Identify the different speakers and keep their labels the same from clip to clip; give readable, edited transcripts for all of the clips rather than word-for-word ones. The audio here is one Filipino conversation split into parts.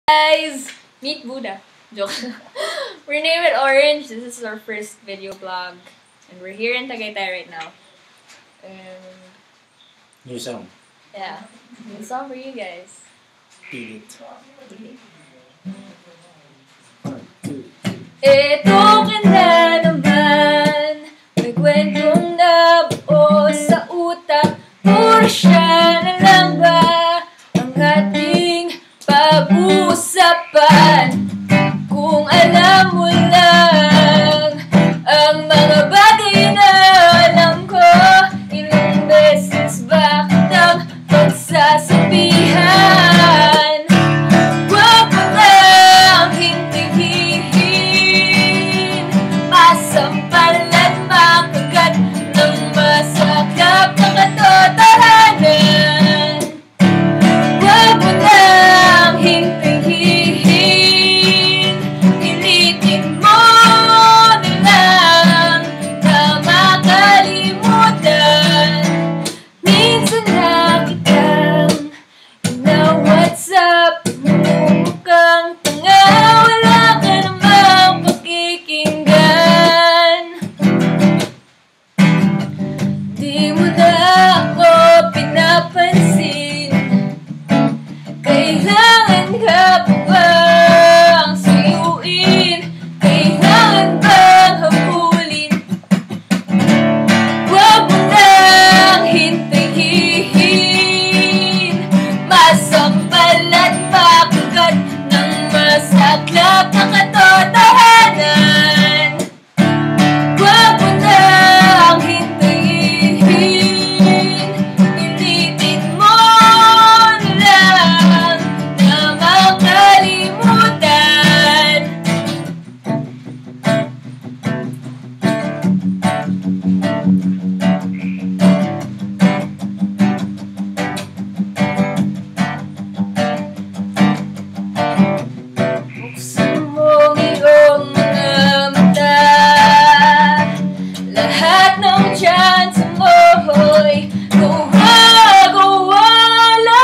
Speaker 1: Guys, meet Buddha. Joke. We're named it Orange. This is our first video vlog, and we're here in Tagaytay right now.
Speaker 2: New song.
Speaker 1: Yeah, new song for you guys.
Speaker 2: Pilit.
Speaker 1: Ito ganda naman, may kwentong nabuo sa utak. Puro siya na lang ba ang ating pag-uusapan? Kung alam mo lang ang mga bagay na alam ko, ilang beses ba kitang pagsasabihan? Huwag mo nang hintihin, masampalan, makagat ng masaklap na katotohanan. Huwag mo nang hintihin, pilitin mo na lang na makalimutan. Minsan na kitang ina-WhatsApp, mukhang tanga, wala ka namang pakikinggan. Di mo na ako pinapansin, kailangan ka ba bang suyuin? Kailangan bang habulin? Huwag mo nang hintayin, masampal at makagat ng masaklap na katotohanan. Huwag mo nang hintayin, pilitin mo na lang na makalimutan. Buksan mo iyong mga mata, lahat ng chance mo'y gumagawala.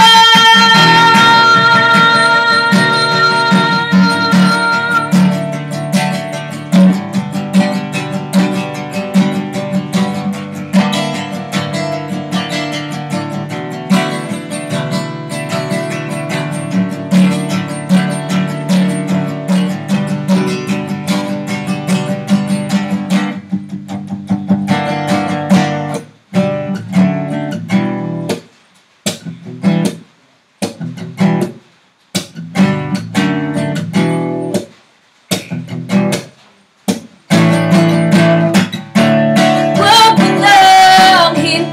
Speaker 1: Huwag mo nang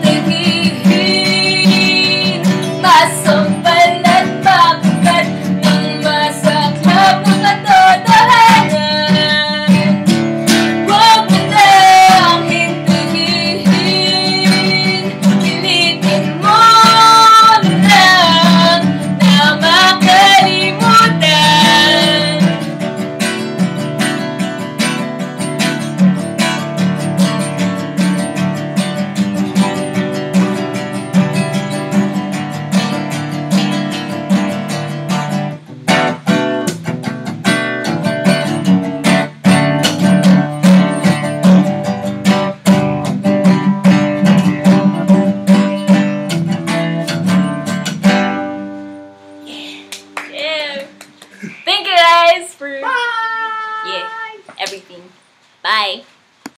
Speaker 1: hintayin, masampal at makagat ng masaklap na katotohanan. Huwag mo nang hintayin, pilitin mo na lang na makalimutan. Yeah. Thank you guys for everything. Bye.